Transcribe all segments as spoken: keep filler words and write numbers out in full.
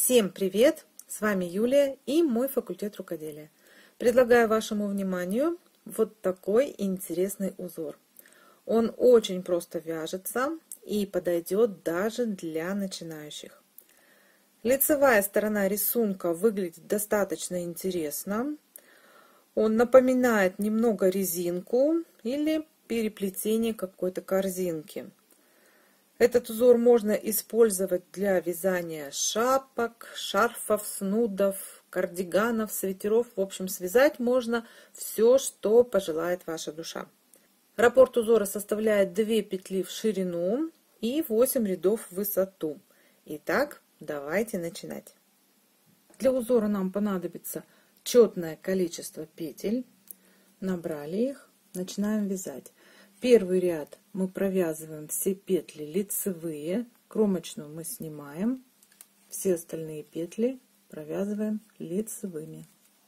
Всем привет! С вами Юлия и мой факультет рукоделия. Предлагаю вашему вниманию вот такой интересный узор. Он очень просто вяжется и подойдет даже для начинающих. Лицевая сторона рисунка выглядит достаточно интересно. Он напоминает немного резинку или переплетение какой-то корзинки. Этот узор можно использовать для вязания шапок, шарфов, снудов, кардиганов, свитеров. В общем, связать можно все, что пожелает ваша душа. Раппорт узора составляет две петли в ширину и восемь рядов в высоту. Итак, давайте начинать. Для узора нам понадобится четное количество петель. Набрали их, начинаем вязать. Первый ряд мы провязываем все петли лицевые, кромочную мы снимаем, все остальные петли провязываем лицевыми.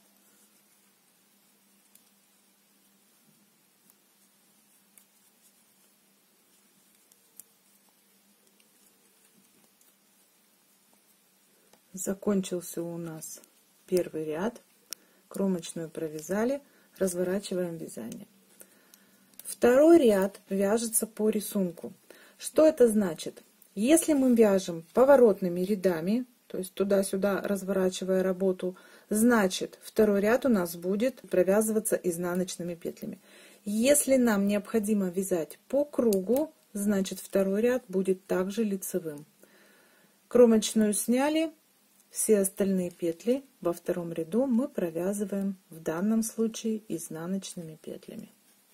Закончился у нас первый ряд, кромочную провязали, разворачиваем вязание. Второй ряд вяжется по рисунку. Что это значит? Если мы вяжем поворотными рядами, то есть туда-сюда разворачивая работу, значит второй ряд у нас будет провязываться изнаночными петлями. Если нам необходимо вязать по кругу, значит второй ряд будет также лицевым. Кромочную сняли, все остальные петли во втором ряду мы провязываем в данном случае изнаночными петлями.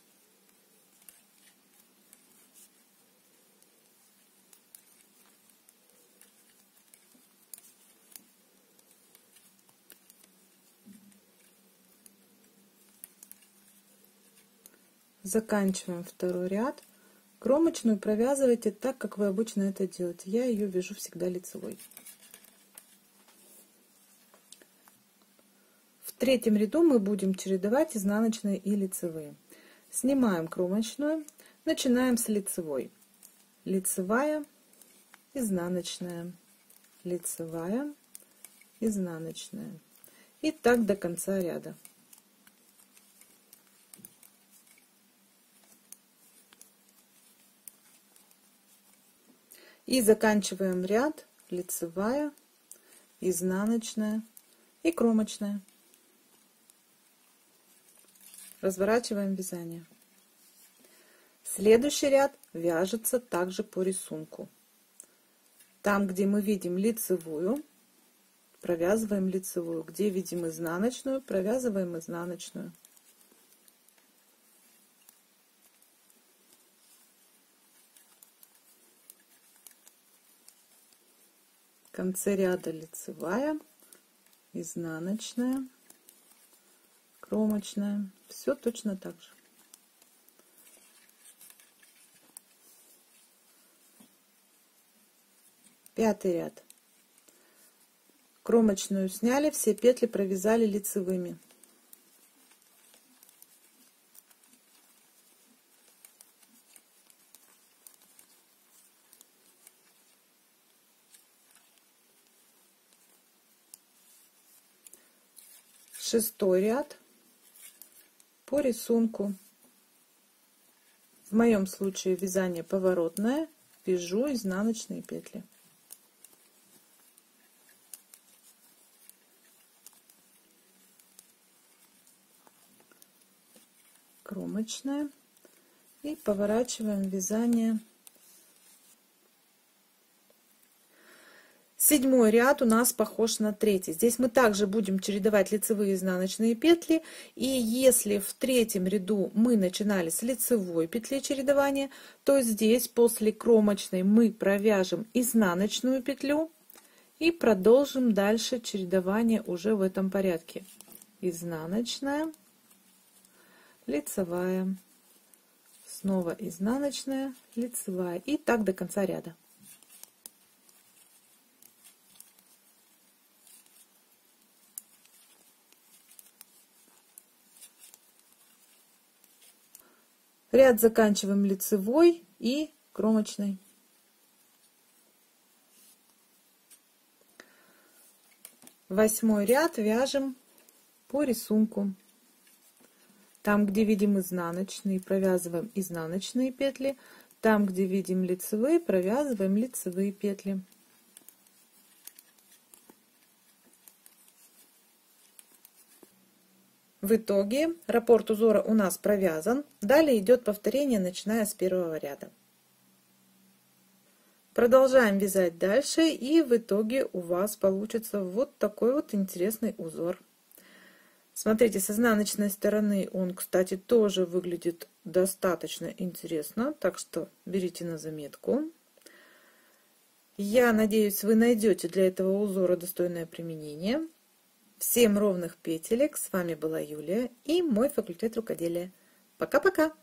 Заканчиваем второй ряд. Кромочную провязывайте так, как вы обычно это делаете. Я ее вяжу всегда лицевой. В третьем ряду мы будем чередовать изнаночные и лицевые. Снимаем кромочную, начинаем с лицевой. Лицевая, изнаночная, лицевая, изнаночная. И так до конца ряда. И заканчиваем ряд лицевая, изнаночная и кромочная. Разворачиваем вязание. Следующий ряд вяжется также по рисунку. Там, где мы видим лицевую, провязываем лицевую. Где видим изнаночную, провязываем изнаночную. В конце ряда лицевая, изнаночная, кромочная. Все точно так же. Пятый ряд. Кромочную сняли, все петли провязали лицевыми. Шестой ряд по рисунку. В моем случае вязание поворотное, вяжу изнаночные петли. Кромочная. И поворачиваем вязание. Седьмой ряд у нас похож на третий. Здесь мы также будем чередовать лицевые и изнаночные петли. И если в третьем ряду мы начинали с лицевой петли чередования, то здесь после кромочной мы провяжем изнаночную петлю и продолжим дальше чередование уже в этом порядке. Изнаночная, лицевая, снова изнаночная, лицевая. И так до конца ряда. Ряд заканчиваем лицевой и кромочной. Восьмой ряд вяжем по рисунку. Там, где видим изнаночные, провязываем изнаночные петли. Там, где видим лицевые, провязываем лицевые петли. В итоге раппорт узора у нас провязан. Далее идет повторение, начиная с первого ряда. Продолжаем вязать дальше, и в итоге у вас получится вот такой вот интересный узор. Смотрите, с изнаночной стороны он, кстати, тоже выглядит достаточно интересно, так что берите на заметку. Я надеюсь, вы найдете для этого узора достойное применение. Всем ровных петелек. С вами была Юлия и мой факультет рукоделия. Пока-пока!